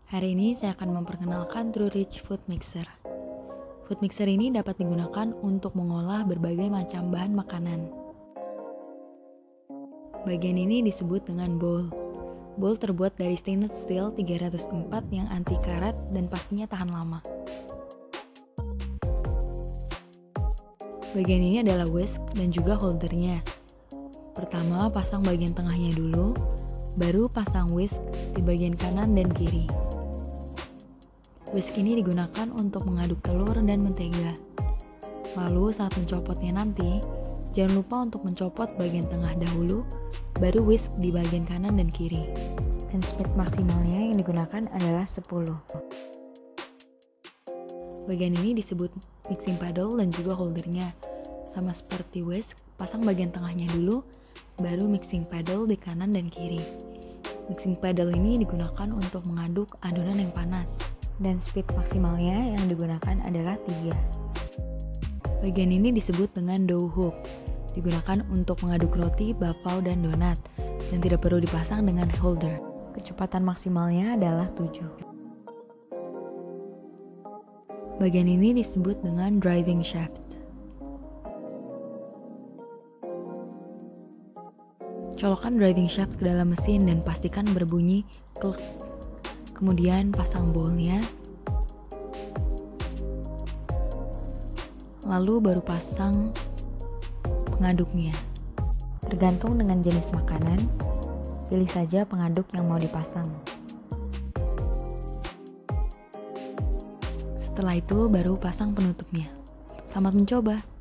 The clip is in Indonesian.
Hari ini saya akan memperkenalkan TrueReach Food Mixer. Food mixer ini dapat digunakan untuk mengolah berbagai macam bahan makanan. Bagian ini disebut dengan bowl. Bowl terbuat dari stainless steel 304 yang anti karat dan pastinya tahan lama. Bagian ini adalah whisk dan juga holdernya. Pertama pasang bagian tengahnya dulu, baru pasang whisk di bagian kanan dan kiri. Whisk ini digunakan untuk mengaduk telur dan mentega. Lalu saat mencopotnya nanti, jangan lupa untuk mencopot bagian tengah dahulu, baru whisk di bagian kanan dan kiri. Dan speed maksimalnya yang digunakan adalah 10. Bagian ini disebut mixing paddle dan juga holdernya. Sama seperti whisk, pasang bagian tengahnya dulu, baru mixing paddle di kanan dan kiri. Mixing paddle ini digunakan untuk mengaduk adonan yang panas. Dan speed maksimalnya yang digunakan adalah 3. Bagian ini disebut dengan dough hook. Digunakan untuk mengaduk roti, bakpao, dan donat, dan tidak perlu dipasang dengan holder. Kecepatan maksimalnya adalah 7. Bagian ini disebut dengan driving shaft. Colokkan driving shaft ke dalam mesin dan pastikan berbunyi klek. Kemudian pasang bowlnya, lalu baru pasang pengaduknya. Tergantung dengan jenis makanan, pilih saja pengaduk yang mau dipasang. Setelah itu baru pasang penutupnya. Selamat mencoba!